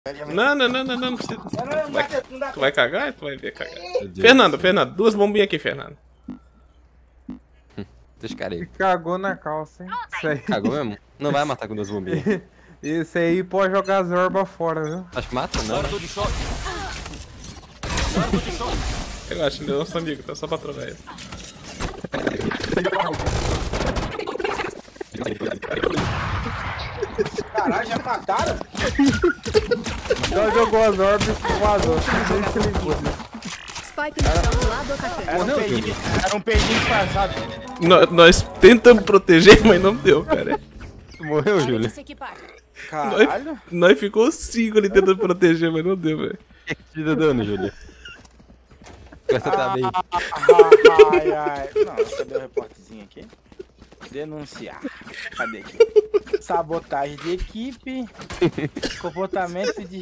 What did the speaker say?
Não, não, não, não, não precisa. Tu vai cagar? Tu vai ver cagar. Fernando, duas bombinhas aqui, Fernando. Deixa o cara aí. Cagou na calça, hein? Isso aí. Cagou mesmo? Não vai matar com duas bombinhas. Esse aí pode jogar as orbas fora, viu? Acho que mata, não. Eu acho que ele é nosso amigo, tá só pra trovar ele. Caralho, já mataram? Já jogou as orbes e vazou. Deixa ele embora. Spike no chão do lado atacante. Era um peixe disfarçado. Nós tentamos proteger, mas não deu, cara. Morreu, Hora de Júlia. se equipar. Caralho. Nós ficou 5 ali tentando proteger, mas não deu, velho. O que te deu dano, Júlia? Você tá bem. Ai, ai. Não, cadê o reportezinho aqui? Denunciar. Cadê aqui? Sabotagem de equipe. Comportamento de